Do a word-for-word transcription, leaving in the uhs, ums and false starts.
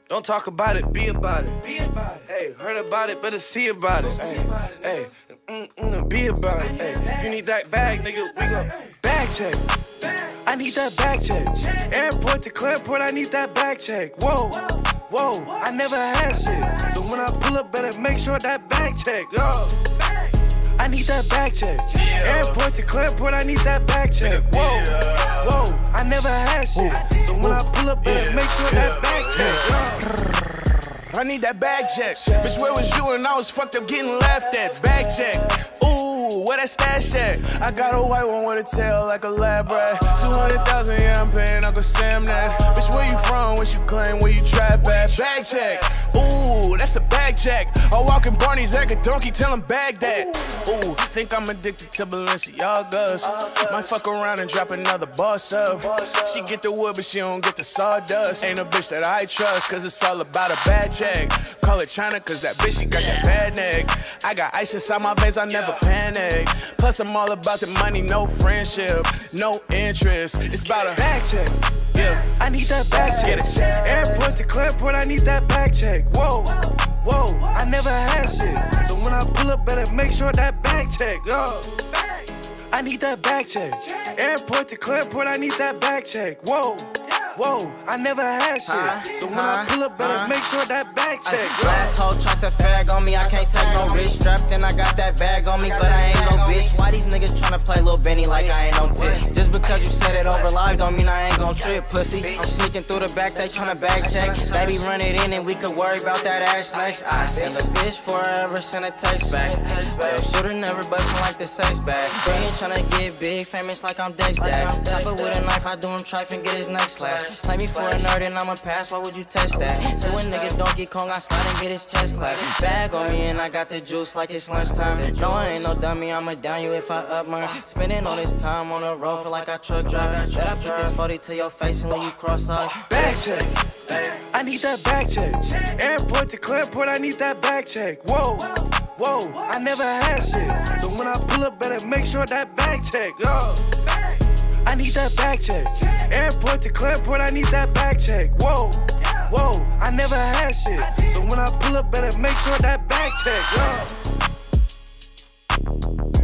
Don't talk about it, be about it. Be about it. Hey, heard about it, better see about it. Hey, hey, mm, mm, be about it. Hey, if you need that bag, nigga, we gon' bag check. I need that bag check. Airport to Clearport, I need that bag check. Whoa, whoa, I never had shit. So when I pull up, better make sure that bag check. Yo, I need that bag check. Airport to Clearport, I need that bag check. Whoa, whoa, I never had shit. So when I pull up, better make sure that bag check. I need that bag check. Bitch, where was you and I was fucked up getting laughed at? Bag check. Ooh, where that stash at? I got a white one with a tail like a lab rat. two hundred thousand, yeah, I'm paying Uncle Sam that. Bitch, where you from? What you claim? Where you trap at? Bag check. Ooh, that's a bag check. I walk in Barney's like a donkey, tell him bag that. Ooh, think I'm addicted to Balenciagas. Might fuck around and drop another boss up. She get the wood, but she don't get the sawdust. Ain't a bitch that I trust, cause it's all about a bag check. Call it China, cause that bitch, she got that bad neck. I got ice inside my veins, I never panic. Plus, I'm all about the money, no friendship, no interest. It's about a bag check. Yeah, I need that bag check. Airport to Clearport, I need that bag check. Whoa, whoa, I never had shit. So when I pull up, better make sure that bag check. Yo, I need that bag check. Airport to Clearport, I need that bag check. Whoa. Whoa, I never had shit. Uh, so when uh, I pull up, better uh, make sure that bag check. Last hoe tried to fag on me, I can't take no risk. Strapped and I got that bag on me, but I ain't no bitch. Why these niggas tryna play Lil Benny like I ain't no tip? Just because you said it over live don't mean I ain't gon' trip, pussy. I'm sneaking through the back, they tryna bag check. Baby, run it in and we could worry about that ass next. I send a bitch forever, send a text back. Yo, shooter never bustin' like the sex bag. They ain't tryna get big, famous like I'm Dex Dad. Chop it with a knife, I do him trife and get his neck slashed. Play me for a nerd and I'ma pass, why would you test that? So a nigga Donkey Kong, I slide and get his chest clapped. Bag on me and I got the juice like it's lunchtime. No, I ain't no dummy, I'ma down you if I up mine. Spending all this time on the road, feel like I truck drive. Bet I put this forty to your face and leave you cross-eyed. Bag check, I need that bag check. Airport to Clearport, I need that bag check. Whoa, whoa, I never had shit. So when I pull up, better make sure that bag check. Yo, I need that bag check. Airport to Clearport, I need that bag check. Whoa, whoa, I never had shit. So when I pull up, better make sure that bag check. Yo.